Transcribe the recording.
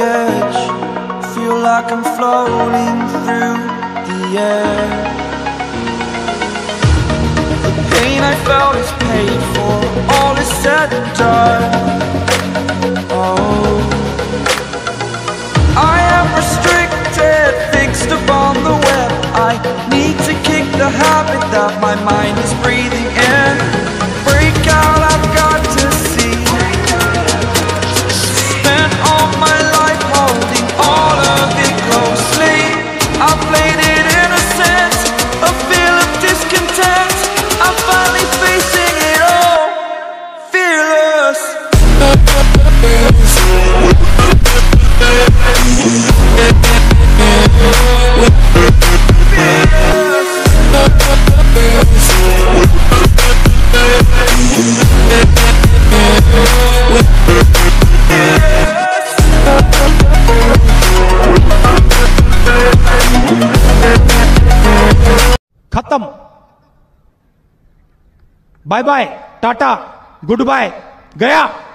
edge, feel like I'm floating through the air. The pain I felt is paid for, all is said and done. Oh, I am restricted, fixed upon the web. I need to kick the habit that my mind is breathing in. Break out, I've got to see. Spent all my life holding all of it closely. I played it innocent, a feel of discontent. I'm finally facing it all, fearless. खत्म, bye bye, tata, good bye, गया।